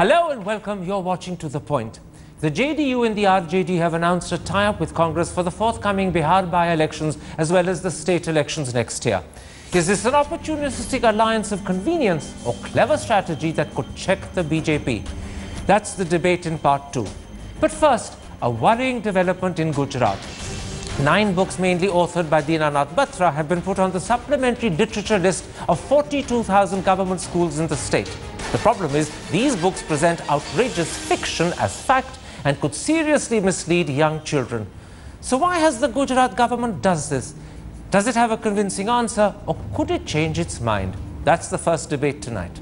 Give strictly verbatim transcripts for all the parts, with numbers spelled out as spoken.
Hello and welcome. You're watching To The Point. The J D U and the R J D have announced a tie-up with Congress for the forthcoming Bihar by-elections as well as the state elections next year. Is this an opportunistic alliance of convenience or clever strategy that could check the B J P? That's the debate in part two. But first, a worrying development in Gujarat. Nine books, mainly authored by Dinanath Bhatra, have been put on the supplementary literature list of forty-two thousand government schools in the state. The problem is, these books present outrageous fiction as fact and could seriously mislead young children. So why has the Gujarat government done this? Does it have a convincing answer, or could it change its mind? That's the first debate tonight.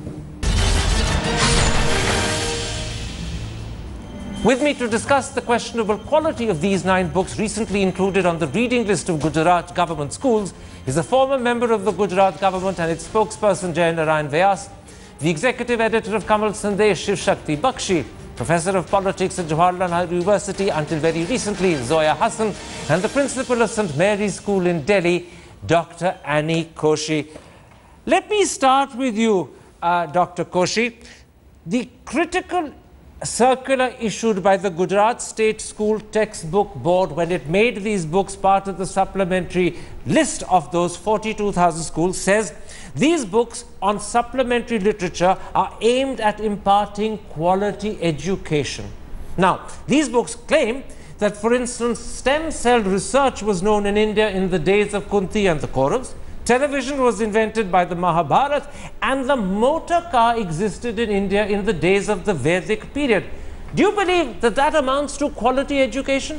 With me to discuss the questionable quality of these nine books recently included on the reading list of Gujarat government schools is a former member of the Gujarat government and its spokesperson Jai Narayan Vyas, the executive editor of Kamal Sandesh Shiv Shakti Bakshi, professor of politics at Jawaharlal University until very recently Zoya Hassan, and the principal of Saint Mary's School in Delhi, Doctor Annie Koshi. Let me start with you, uh, Doctor Koshi. The critical circular issued by the Gujarat State School Textbook Board when it made these books part of the supplementary list of those forty-two thousand schools says these books on supplementary literature are aimed at imparting quality education. Now, these books claim that, for instance, stem cell research was known in India in the days of Kunti and the Kauravas. Television was invented by the Mahabharata, and the motor car existed in India in the days of the Vedic period. Do you believe that that amounts to quality education?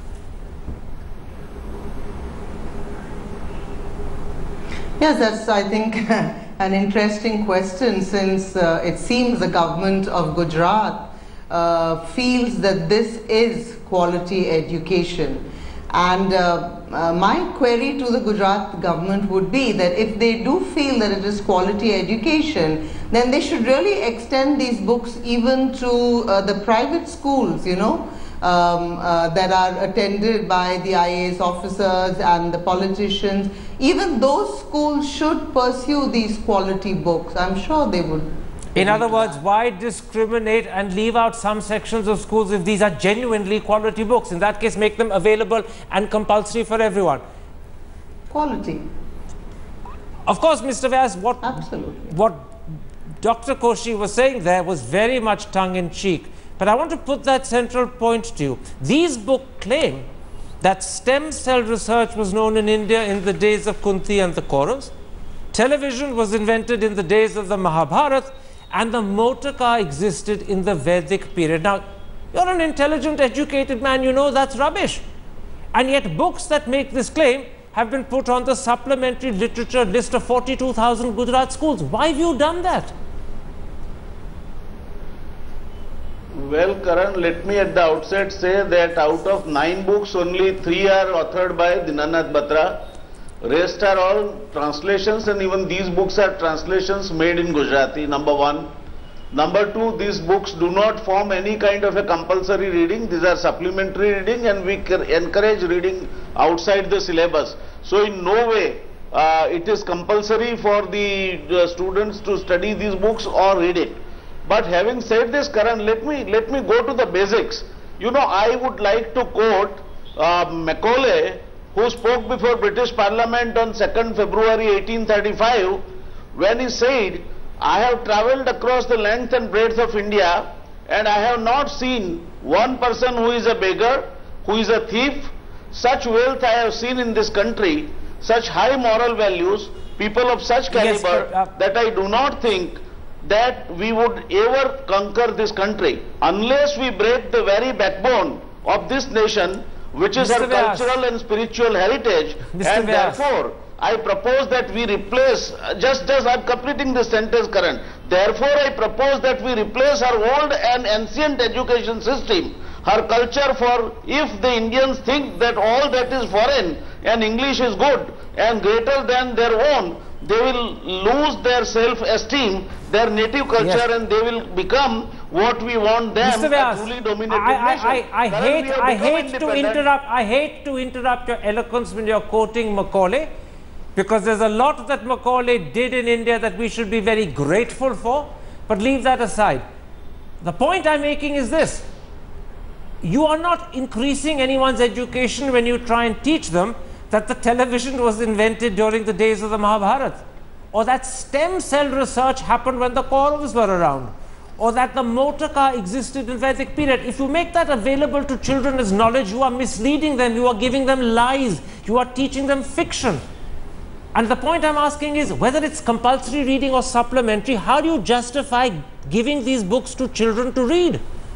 Yes, that's, I think, an interesting question, since uh, it seems the government of Gujarat uh, feels that this is quality education. And uh, uh, my query to the Gujarat government would be that if they do feel that it is quality education, then they should really extend these books even to uh, the private schools, you know, um, uh, that are attended by the I A S officers and the politicians. Even those schools should pursue these quality books. I'm sure they would. In other words, why discriminate and leave out some sections of schools if these are genuinely quality books? In that case, make them available and compulsory for everyone. Quality. Of course, Mister Vyas, what, Absolutely. what Doctor Koshi was saying there was very much tongue-in-cheek. But I want to put that central point to you. These books claim that stem cell research was known in India in the days of Kunti and the Kauravas. Television was invented in the days of the Mahabharata, and the motor car existed in the Vedic period. Now, you're an intelligent, educated man, you know that's rubbish. And yet books that make this claim have been put on the supplementary literature list of forty-two thousand Gujarat schools. Why have you done that? Well, Karan, let me at the outset say that out of nine books, only three are authored by Dinanath Bhatra. Rest are all translations, and even these books are translations made in Gujarati, number one. Number two, these books do not form any kind of a compulsory reading. These are supplementary reading, and we encourage reading outside the syllabus. So in no way uh, it is compulsory for the uh, students to study these books or read it. But having said this, Karan, let me, let me go to the basics. You know, I would like to quote uh, Macaulay, who spoke before British Parliament on second February eighteen thirty-five, when he said, "I have travelled across the length and breadth of India, and I have not seen one person who is a beggar, who is a thief. Such wealth I have seen in this country, such high moral values, people of such caliber, yes, but, uh, that I do not think that we would ever conquer this country unless we break the very backbone of this nation, which is Mister our Vyas. cultural and spiritual heritage." Mister And Vyas. therefore, I propose that we replace, uh, just as I am completing this sentence, Karan, therefore I propose that we replace our old and ancient education system, our culture, for if the Indians think that all that is foreign and English is good and greater than their own, they will lose their self-esteem, their native culture, Yes. and they will become what we want them, Mister Vyas, a truly dominated I, I, nation. I, I Karan, hate, we have I become hate to independent. interrupt. I hate to interrupt your eloquence when you're quoting Macaulay, because there's a lot that Macaulay did in India that we should be very grateful for. But leave that aside. The point I'm making is this. You are not increasing anyone's education when you try and teach them that the television was invented during the days of the Mahabharata, or that stem cell research happened when the Kauravas were around, or that the motor car existed in Vedic period. If you make that available to children as knowledge, you are misleading them, you are giving them lies, you are teaching them fiction. And the point I'm asking is, whether it's compulsory reading or supplementary, how do you justify giving these books to children to read?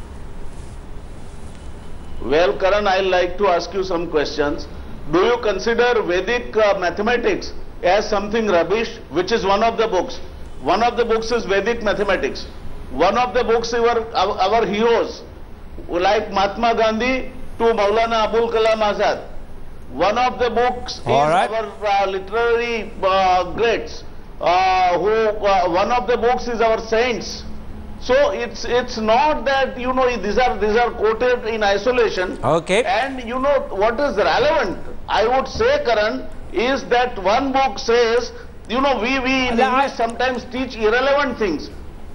Well, Karan, I'd like to ask you some questions. Do you consider Vedic uh, mathematics as something rubbish, which is one of the books? One of the books is Vedic mathematics. One of the books are our, our heroes, like Mahatma Gandhi to Maulana Abul Kalam Azad. One of the books All is right. our uh, literary uh, greats. Uh, who uh, one of the books is our saints. So it's it's not that, you know, these are these are quoted in isolation. Okay. And you know what is relevant, I would say, Karan, is that one book says, you know, we we in I- English sometimes teach irrelevant things.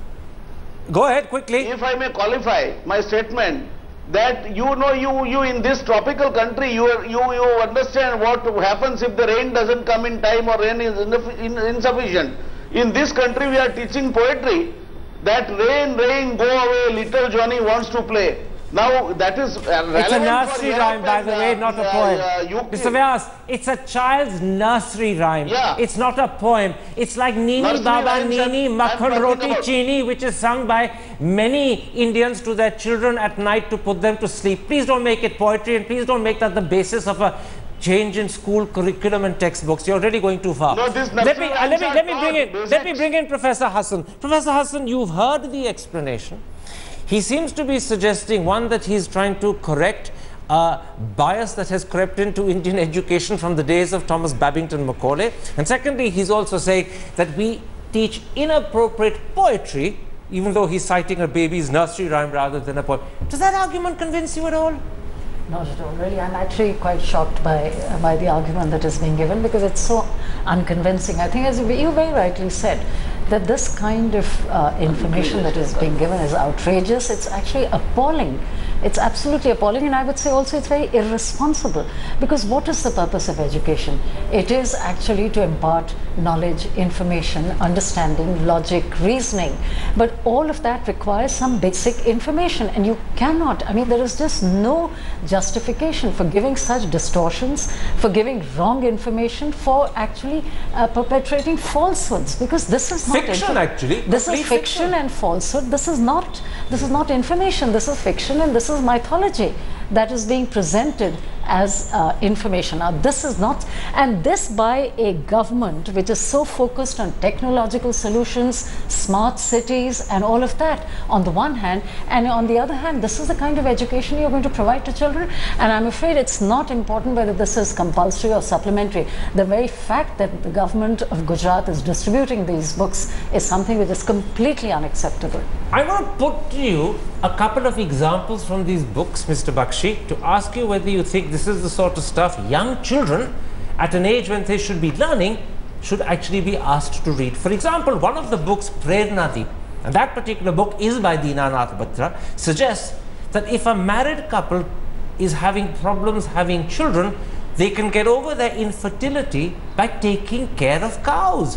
Go ahead quickly. If I may qualify my statement, that you know, you you in this tropical country, you are, you you understand what happens if the rain doesn't come in time or rain is insufficient. In this country, we are teaching poetry, that rain, rain, go away, little Johnny wants to play. Now that is uh, relevant. It's a nursery for rhyme, by the uh, way, not a uh, poem. uh, U K. Mister Vyas, it's a child's nursery rhyme. Yeah. It's not a poem. It's like Nini Nursery Baba rhymes Nini I'm- I'm Makhan talking Roti about. Chini, which is sung by many Indians to their children at night to put them to sleep. Please don't make it poetry, and please don't make that the basis of a change in school curriculum and textbooks. You're already going too far. No, this let me uh, let me nursery let me rhymes bring are in let me basics. bring in Professor Hassan. Professor Hassan, you've heard the explanation. He seems to be suggesting, one, that he's trying to correct a bias that has crept into Indian education from the days of Thomas Babington Macaulay, and secondly, he's also saying that we teach inappropriate poetry, even though he's citing a baby's nursery rhyme rather than a poem. Does that argument convince you at all? Not at all, really. I'm actually quite shocked by uh, by the argument that is being given, because it's so unconvincing. I think, as you you very rightly said, that this kind of uh, information that is being given is outrageous. It's actually appalling. It's absolutely appalling, and I would say also it's very irresponsible, because what is the purpose of education? It is actually to impart knowledge, information, understanding, logic, reasoning, but all of that requires some basic information, and you cannot, I mean, there is just no justification for giving such distortions, for giving wrong information, for actually uh, perpetrating falsehoods, because this is not Fiction, actually. This is Complete fiction, fiction. and falsehood. This is not this is not information. This is fiction, and this is mythology that is being presented as uh, information. Now, this is not, and this by a government which is so focused on technological solutions, smart cities, and all of that on the one hand, and on the other hand, this is the kind of education you're going to provide to children. And I'm afraid it's not important whether this is compulsory or supplementary. The very fact that the government of Gujarat is distributing these books is something which is completely unacceptable. I want to put to you a couple of examples from these books, Mister Bakshi, to ask you whether you think this is the sort of stuff young children at an age when they should be learning should actually be asked to read. For example, one of the books, Prernadeep, and that particular book is by Dinanath Bhatra, suggests that if a married couple is having problems having children, they can get over their infertility by taking care of cows.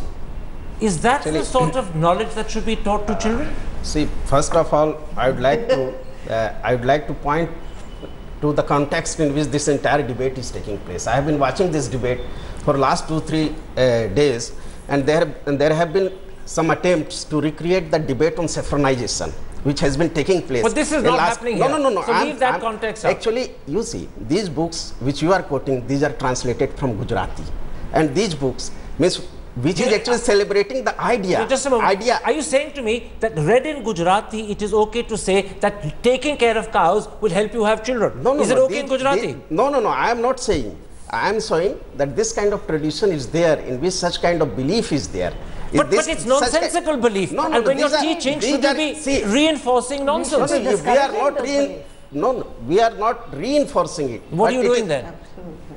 Is that Actually, the sort of knowledge that should be taught to children? See, first of all, I would like to uh, I would like to point to the context in which this entire debate is taking place. I have been watching this debate for last two three uh, days, and there and there have been some attempts to recreate the debate on saffronization, which has been taking place. But this is in not last, happening no, here. No, no, no. So I'm, leave that I'm, context out. Actually, you see, these books which you are quoting, these are translated from Gujarati, and these books means which is actually celebrating the idea. So just a moment. idea. Are you saying to me that read in Gujarati, it is okay to say that taking care of cows will help you have children? No, no, is it no, okay these- in Gujarati? these- no, no, no. I am not saying. I am saying that this kind of tradition is there, in which such kind of belief is there. Is But, this but it's such nonsensical a- belief. No, no, and no, when you're these are- teaching, these should you are- be see, reinforcing nonsense? No, no, Should be you- we are discouraging not this rein, belief. no, no, we are not reinforcing it. What but are you it doing is- then?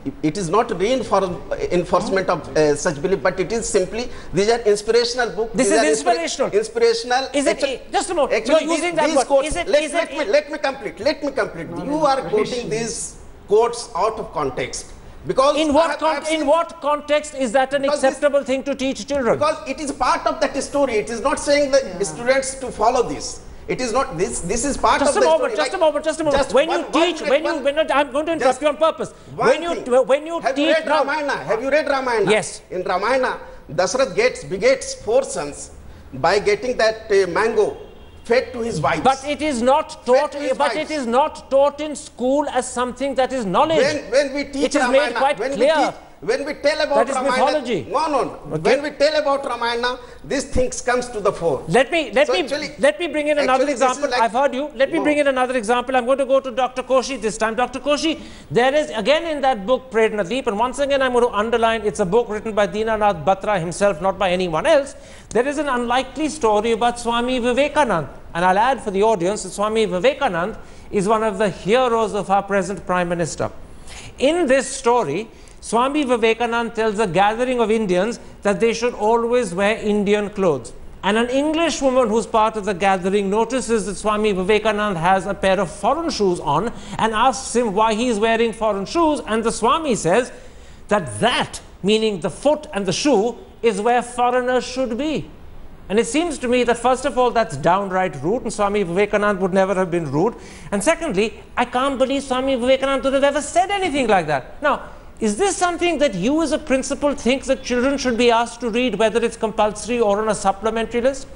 it is not reinforcement enforcement of uh, such belief, but it is simply, these are inspirational books. This these is inspirational. Inspirational. Is it, actually, just a moment, actually, you're using these, that these word. quotes, Is it, let, is let, it, me, let me complete, let me complete. No, you are quoting these quotes out of context. Because in what, have, con in what context is that an acceptable this, thing to teach children? Because it is part of that story. It is not saying that yeah. students to follow this. It is not this. This is part just of a the moment, story. Just like, a moment. Just a moment. Just when one, you teach, one, when one, you, when you, I'm going to interrupt you on purpose. When you, thing. when you have teach, you read no. Ramayana? Have you read Ramayana? Yes. In Ramayana, Dasarath gets begets four sons by getting that uh, mango fed to his wives. But it is not taught. But wives. it is not taught in school as something that is knowledge. When, when we teach it is Ramayana, made quite when clear. We teach, when we tell about that is Ramayana, mythology. no, no. Okay. When we tell about Ramayana, these things comes to the fore. Let me let so me actually, let me bring in another example. Like, I've heard you. Let me no. bring in another example. I'm going to go to Doctor Koshi this time. Doctor Koshi, there is again in that book Prednadeep, and once again I'm going to underline it's a book written by Dinanath Bhatra himself, not by anyone else. There is an unlikely story about Swami Vivekanand, and I'll add for the audience that Swami Vivekanand is one of the heroes of our present Prime Minister. In this story, Swami Vivekanand tells a gathering of Indians that they should always wear Indian clothes. And an English woman who's part of the gathering notices that Swami Vivekanand has a pair of foreign shoes on and asks him why he's wearing foreign shoes. And the Swami says that that, meaning the foot and the shoe, is where foreigners should be. And it seems to me that first of all, that's downright rude, and Swami Vivekanand would never have been rude. And secondly, I can't believe Swami Vivekanand would have ever said anything like that. Now, is this something that you as a principal think that children should be asked to read, whether it's compulsory or on a supplementary list?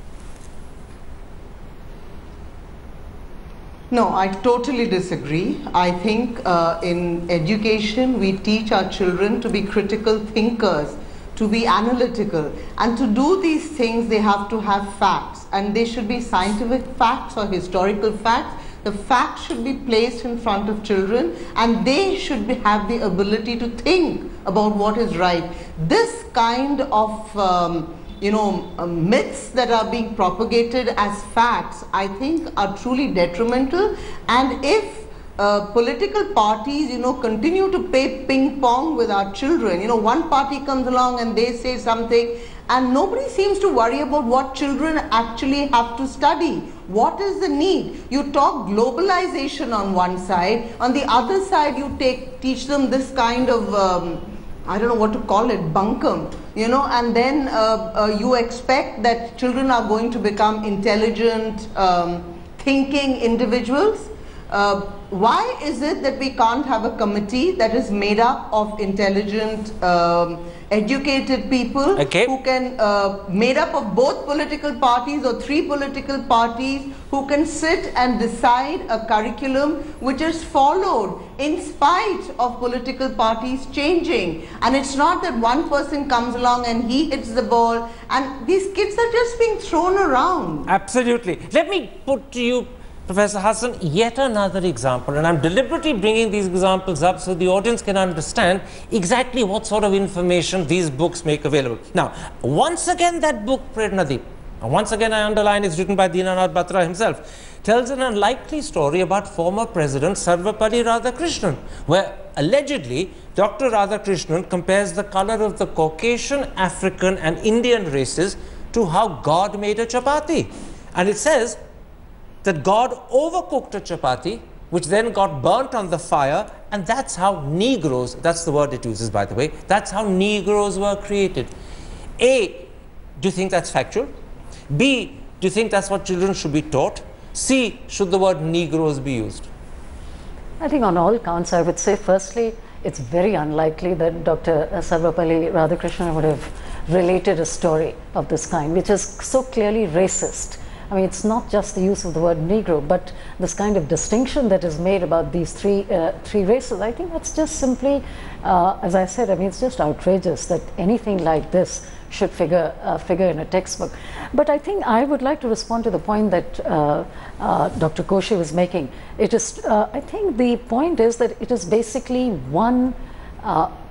No, I totally disagree. I think uh, in education, we teach our children to be critical thinkers, to be analytical, and to do these things they have to have facts, and they should be scientific facts or historical facts. The facts should be placed in front of children, and they should be, have the ability to think about what is right. This kind of um, you know uh, myths that are being propagated as facts, I think are truly detrimental. And if Uh, political parties, you know, continue to play ping pong with our children. You know, one party comes along and they say something, and nobody seems to worry about what children actually have to study. What is the need? You talk globalization on one side, on the other side you take teach them this kind of um, I don't know what to call it, bunkum, you know, and then uh, uh, you expect that children are going to become intelligent, um, thinking individuals. Uh, why is it that we can't have a committee that is made up of intelligent, um, educated people okay. who can, uh, made up of both political parties or three political parties, who can sit and decide a curriculum which is followed in spite of political parties changing. And it's not that one person comes along and he hits the ball, and these kids are just being thrown around. Absolutely. Let me put to you, Professor Hassan, yet another example, and I'm deliberately bringing these examples up so the audience can understand exactly what sort of information these books make available. Now, once again, that book, Prednadeep, and once again I underline it's written by Dinanath Bhatra himself, tells an unlikely story about former President Sarvepalli Radhakrishnan, where allegedly Doctor Radhakrishnan compares the color of the Caucasian, African and Indian races to how God made a chapati. And it says that God overcooked a chapati, which then got burnt on the fire, and that's how Negroes, that's the word it uses by the way, that's how Negroes were created. A, do you think that's factual? B, do you think that's what children should be taught? C, should the word Negroes be used? I think on all counts, I would say firstly, it's very unlikely that Doctor Sarvepalli Radhakrishnan would have related a story of this kind, which is so clearly racist. I mean, it's not just the use of the word Negro, but this kind of distinction that is made about these three uh, three races. I think that's just simply, uh, as I said, I mean, it's just outrageous that anything like this should figure uh, figure in a textbook. But I think I would like to respond to the point that uh, uh, Doctor Koshi was making. It is, uh, I think the point is that it is basically one uh,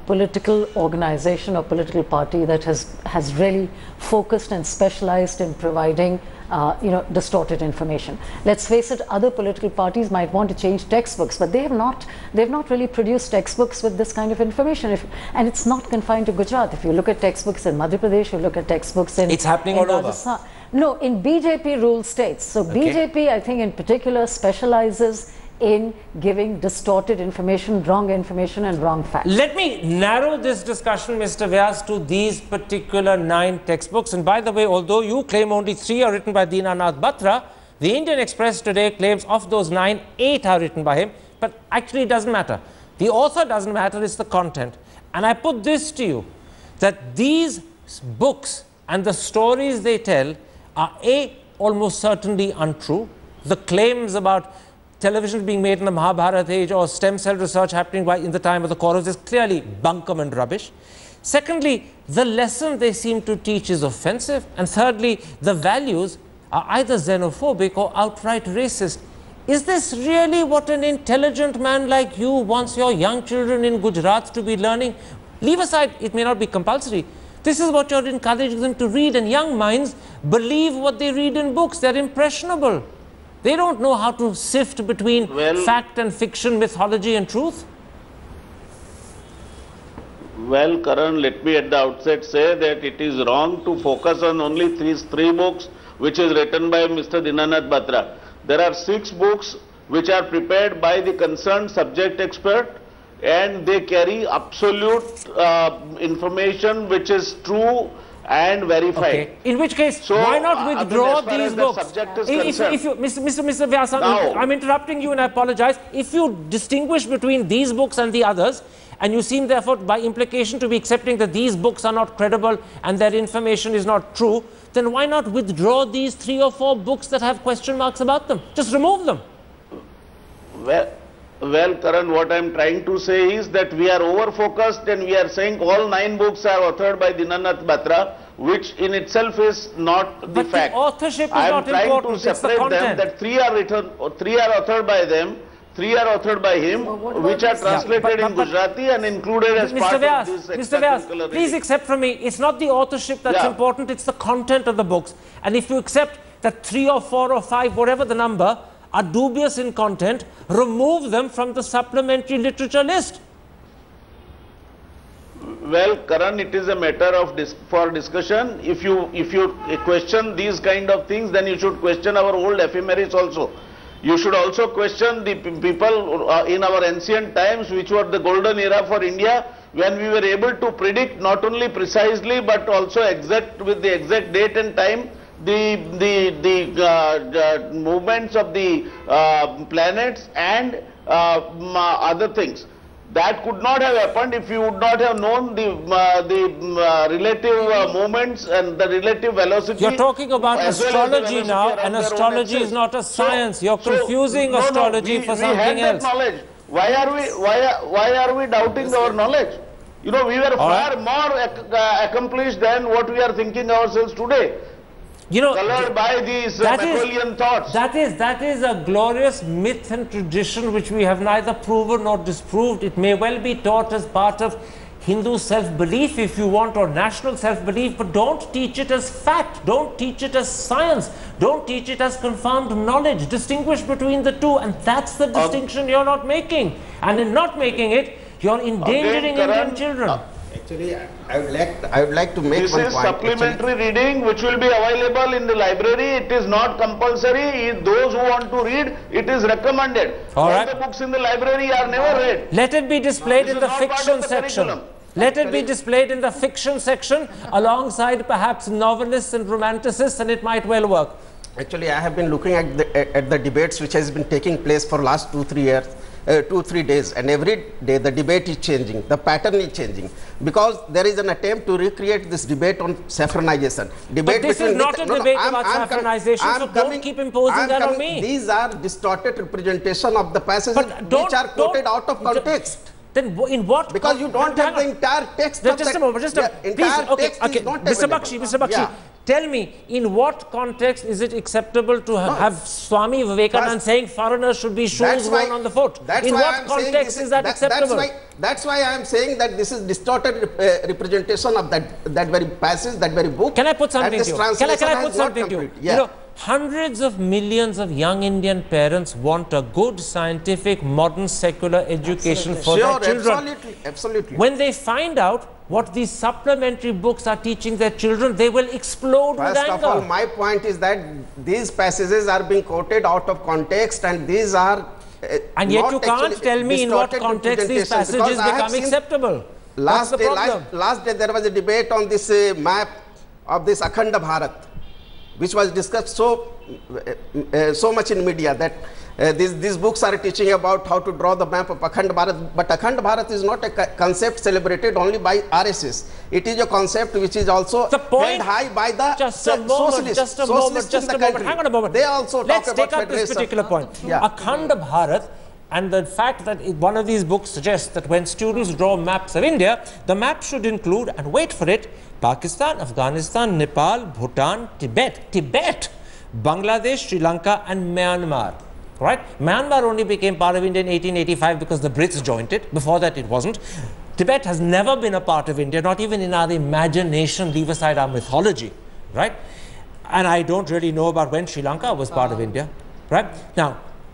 political organization or political party that has, has really focused and specialized in providing Uh, you know, distorted information. Let's face it, other political parties might want to change textbooks, but they have not, they've not really produced textbooks with this kind of information. If, and it's not confined to Gujarat. If you look at textbooks in Madhya Pradesh, you look at textbooks in It's happening in all Rajasthan. over. No, in B J P ruled states. So Okay. B J P, I think in particular, specializes in giving distorted information, wrong information and wrong facts. Let me narrow this discussion, Mister Vyas, to these particular nine textbooks. And by the way, although you claim only three are written by Dinanath Bhatra, the Indian Express today claims of those nine, eight are written by him. But actually it doesn't matter. The author doesn't matter, it's the content. And I put this to you, that these books and the stories they tell are A, almost certainly untrue. The claims about television being made in the Mahabharata age or stem cell research happening by, in the time of the Kauravas is clearly bunkum and rubbish. Secondly, the lesson they seem to teach is offensive. And thirdly, the values are either xenophobic or outright racist. Is this really what an intelligent man like you wants your young children in Gujarat to be learning? Leave aside, it may not be compulsory. This is what you're encouraging them to read, and young minds believe what they read in books. They're impressionable. They don't know how to sift between well, fact and fiction, mythology and truth. Well, Karan, let me at the outset say that it is wrong to focus on only these three books which is written by Mister Dinanath Bhatra. There are six books which are prepared by the concerned subject expert, and they carry absolute uh, information which is true and verified. Okay. In which case, so, why not uh, withdraw I mean, as far these as the books? subject is If, concerned. if you, Mister Mister Mister Vyas, I'm, Now- I'm interrupting you and I apologize. If you distinguish between these books and the others, and you seem therefore by implication to be accepting that these books are not credible and their information is not true, then why not withdraw these three or four books that have question marks about them? Just remove them. Well, well, Karan, what I am trying to say is that we are over-focused and we are saying all nine books are authored by Dinanath Bhatra, which in itself is not the But fact. the authorship is I am not trying important, to it's the separate them, content. that three are written, or three are authored by them, three are authored by him, Well, what which about are this? translated Yeah, but- in but- Gujarati and included as Mister part Vyas, of this Mister Vyas, extracurricular please reading. accept from me, it's not the authorship that's Yeah. important, it's the content of the books. And if you accept that three or four or five, whatever the number, are dubious in content, remove them from the supplementary literature list. Well, Karan, it is a matter of dis for discussion. If you if you question these kind of things, then you should question our old ephemeris also. You should also question the p people uh, in our ancient times, which were the golden era for India, when we were able to predict not only precisely but also exact with the exact date and time the the the, uh, the movements of the uh, planets and uh, other things. That could not have happened if you would not have known the uh, the uh, relative uh, moments and the relative velocity. You're talking about as well as the astrology velocity now, around and their own astrology is axis. not a science. So- You're so- confusing no, no, astrology we- for we something had that else. knowledge. Why are we why are, why are we doubting our knowledge? You know, we were All far right. more ac uh, accomplished than what we are thinking ourselves today. You know, Colored by these uh, that is- Machiavellian thoughts. That is, that is a glorious myth and tradition which we have neither proven nor disproved. It may well be taught as part of Hindu self-belief if you want, or national self-belief, but don't teach it as fact, don't teach it as science, don't teach it as confirmed knowledge. Distinguish between the two, and that's the distinction you're not making. And in not making it, you're endangering Karan, Indian children. uh, Actually, I would like I would like to make This one is point. supplementary reading which will be available in the library. It is not compulsory. If those who want to read, it is recommended. All All right. the books in the library are never read. Let it be displayed This in is the not part fiction of the section. curriculum. Let it be displayed in the fiction section alongside perhaps novelists and romanticists, and it might well work. Actually, I have been looking at the at the debates which has been taking place for last two three years. Uh, two, three days, and every day the debate is changing, the pattern is changing, because there is an attempt to recreate this debate on saffronization. Debate But this between is not a no, no, debate I'm- about I'm com- saffronization, I'm so don't coming- keep imposing I'm that on coming- me. These are distorted representation of the passages But don't- which are quoted don't- out of context. Then w- in what? Because you don't Hang have the on. entire text Just, of just that- a moment, just a yeah, please, entire okay, text is okay. not Mister available. Bakshi, Mister Bakshi, Yeah. tell me, in what context is it acceptable to ha no. have Swami Vivekananda That's, saying foreigners should be shoes worn on the foot? That's in why what I'm context saying is that, that acceptable? That's why, that's why I am saying that this is distorted uh, representation of that, that very passage, that very book. Can I put something to you? Can I, can I put something to you? Yeah. You know, hundreds of millions of young Indian parents want a good, scientific, modern, secular education Absolutely. for Sure, their children. absolutely, absolutely. When they find out what these supplementary books are teaching their children, they will explode First with anger. of all, my point is that these passages are being quoted out of context, and these are uh, and yet not you can't actually tell me in what distorted context these representation, passages because I have become seen acceptable. Last That's the day, problem. last, last day there was a debate on this uh, map of this Akhanda Bharat, which was discussed so uh, uh, so much in media that uh, these, these books are teaching about how to draw the map of Akhanda Bharat. But Akhanda Bharat is not a co concept celebrated only by R S S. It is a concept which is also The point- held high by the Just a moment, socialists. just a socialists moment, in just the a moment. country. Hang on a moment. They also Let's talk take about up this federation. particular point. Yeah. Akhanda Bharat, and the fact that it, one of these books suggests that when students draw maps of India, the map should include, and wait for it, Pakistan, Afghanistan, Nepal, Bhutan, Tibet, Tibet, Bangladesh, Sri Lanka, and Myanmar. Right? Myanmar only became part of India in eighteen eighty-five because the Brits joined it. Before that, it wasn't. Tibet has never been a part of India, not even in our imagination, leave aside our mythology. Right? And I don't really know about when Sri Lanka was part of India. Right? Now,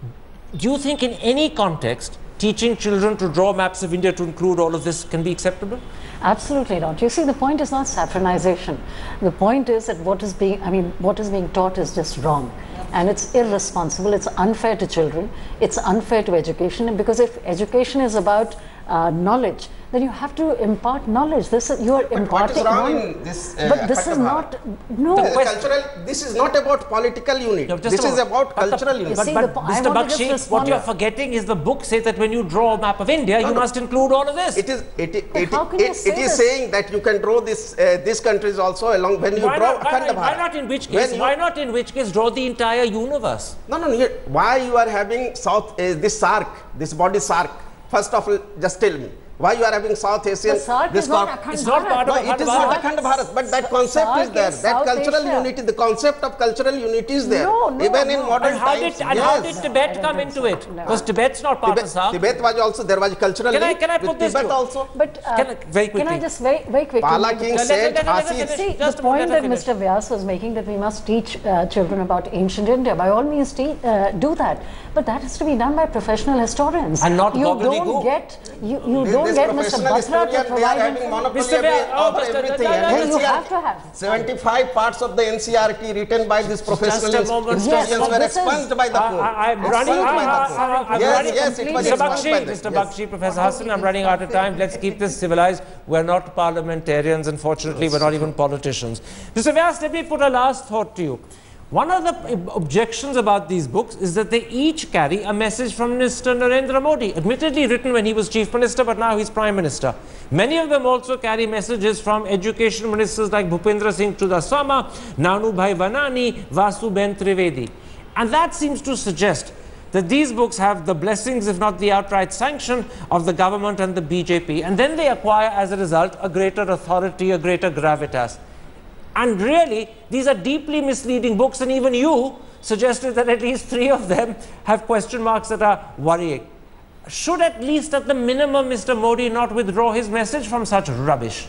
do you think in any context, teaching children to draw maps of India to include all of this can be acceptable? Absolutely not. You see, the point is not saffronization. The point is that what is being, I mean, what is being taught is just wrong. And it's irresponsible, it's unfair to children, it's unfair to education, and because if education is about uh, knowledge, then you have to impart knowledge. This is, you are But imparting what is wrong knowledge. in this? Uh, But this is Akhanda not, Bharat? no. This is, cultural, this is not about political unity. No, just this a is moment. about But the- cultural unity. But, see, but the po- I Mister want to just Bakshi, what respond- you're forgetting is the book says that when you draw a map of India, No, you no. must include all of this. It is it, it, But it, how can you it, say it is this? saying that you can draw this uh, these countries also along when you why, draw not, why, Akhanda not, why Bharat. not in which When case? you- Why not in which case draw the entire universe? No, no, no. Why you are having South uh, this SARC, this body SARC? First of all, just tell me. Why you are having South Asian? The SARC this is not corp- Akhanda It's not Bharat. part No, of it is Akhanda not Bharat. Akhanda Bharat, but that concept SARC is there. is That South cultural Asia. unity, the concept of cultural unity is there. No, no, Even in no. modern And how times. did and yes. how did Tibet I don't come think into so. it? No. Because Tibet's not part Tibet, of SARC. Tibet was also there was a cultural Can I- link can I with put this Tibet to- also. But uh, Can I- very can I quickly. just very, very quickly? Pala make the King point- said, let- let- let- Asi- let- See, Just the a moment, point let that her Mister Vyas was making, that we must teach uh, children about ancient India, by all means te uh, do that. But that has to be done by professional historians. And not you gobbledygook. don't get you, you This- don't this get Mister professional Bhatra to historian, they are provide having information. monopoly Mister every- Vyas, oh, over Mister everything. No, no, no, And you N C R have to have. seventy-five parts of the N C R T written by this professional Just a moment, historians just a were moment. This is- expunged by the I- court. I- I'm running. Expunged by the I- court. I- I'm Yes, running yes, it was Mister expunged by Bakshi, them. Mister Yes. Bakshi, Professor Hassan, I'm running out of time. Let's keep this civilized. We're not parliamentarians, unfortunately. We're not even politicians. Mister Vyas, let me put a last thought to you. One of the objections about these books is that they each carry a message from Mister Narendra Modi, admittedly written when he was Chief Minister, but now he's Prime Minister. Many of them also carry messages from education ministers like Bhupendra Singh Chudasama, Nanu Bhai Vanani, Vasu Ben Trivedi. And that seems to suggest that these books have the blessings, if not the outright sanction, of the government and the B J P. And then they acquire, as a result, a greater authority, a greater gravitas. And really, these are deeply misleading books, and even you suggested that at least three of them have question marks that are worrying. Should at least at the minimum Mister Modi not withdraw his message from such rubbish?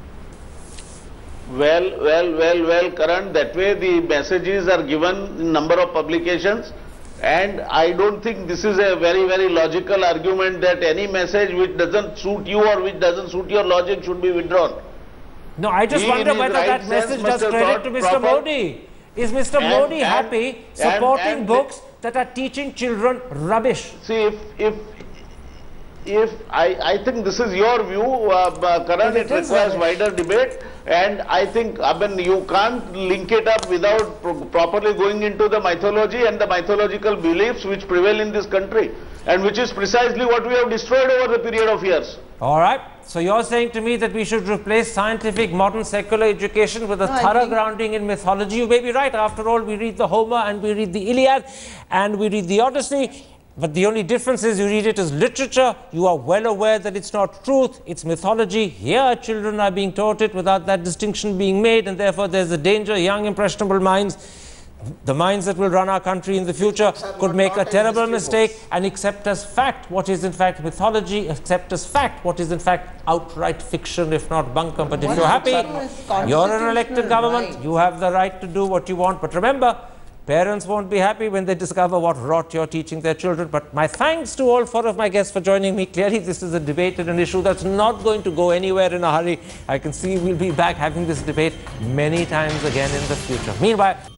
Well, well, well, well, Karan, that way the messages are given in number of publications, and I don't think this is a very, very logical argument that any message which doesn't suit you or which doesn't suit your logic should be withdrawn. No, I just He, wonder in his whether right that sense, message must does have credit thought to Mister proper- Modi. Is Mister And- Modi and- happy and- supporting and books that are teaching children rubbish? See, if, if, if I, I think this is your view, uh, uh, Karan, It it is requires rubbish. wider debate, and I think, I mean, you can't link it up without pro properly going into the mythology and the mythological beliefs which prevail in this country, and which is precisely what we have destroyed over the period of years. All right. So you're saying to me that we should replace scientific modern secular education with a No, I thorough think- grounding in mythology. You may be right. After all, we read the Homer and we read the Iliad and we read the Odyssey. But the only difference is you read it as literature, you are well aware that it's not truth, it's mythology. Here children are being taught it without that distinction being made, and therefore there's a danger. Young impressionable minds, the minds that will run our country in the future, could make a terrible mistake and accept as fact what is in fact mythology, accept as fact what is in fact outright fiction, if not bunkum. But if you're happy, you're an elected government, you have the right to do what you want. But remember, parents won't be happy when they discover what rot you're teaching their children. But my thanks to all four of my guests for joining me. Clearly, this is a debate and an issue that's not going to go anywhere in a hurry. I can see we'll be back having this debate many times again in the future. Meanwhile,